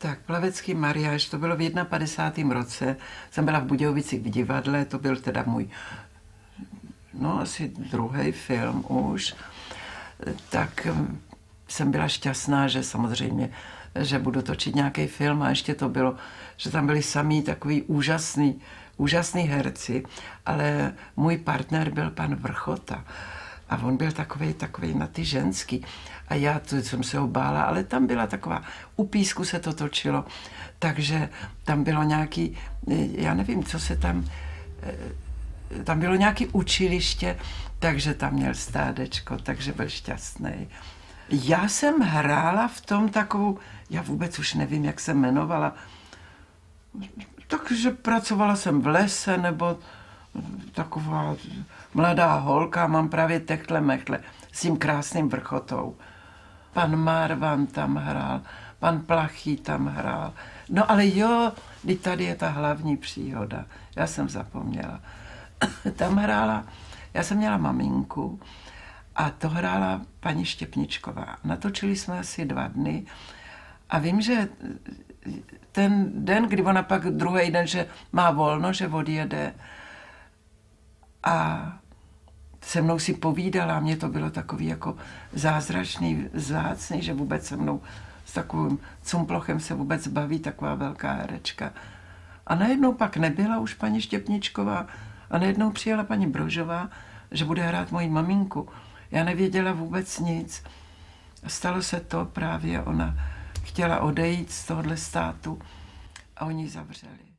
Tak Plavecký mariáš, to bylo v 51. roce. Jsem byla v Budějovicích v divadle, to byl teda můj, no asi druhý film už. Tak jsem byla šťastná, že samozřejmě, že budu točit nějaký film a ještě to bylo, že tam byli samý takový úžasný herci, ale můj partner byl pan Vrchota a on byl takovej na ty ženský a já jsem se ho bála, ale tam byla taková, u Písku se to točilo, takže tam bylo nějaký, já nevím, co se tam bylo nějaké učiliště, takže tam měl stádečko, takže byl šťastný. Já jsem hrála v tom takovou, já vůbec už nevím, jak se jmenovala, takže pracovala jsem v lese, nebo taková mladá holka, mám právě techtle mechle, s tím krásným Vrchotou. Pan Marvan tam hrál, pan Plachý tam hrál. No ale jo, tady je ta hlavní příhoda, já jsem zapomněla. Tam hrála, já jsem měla maminku a to hrála paní Štěpničková. Natočili jsme asi 2 dny a vím, že ten den, kdy ona pak druhý den, že má volno, že odjede a se mnou si povídala, mě to bylo takový jako zázračný, vzácný, že vůbec se mnou s takovým cumplochem se vůbec baví taková velká herečka. A najednou pak nebyla už paní Štěpničková a najednou přijela paní Brožová, že bude hrát moji maminku. Já nevěděla vůbec nic. Stalo se to právě, ona chtěla odejít z tohohle státu a oni ji zavřeli.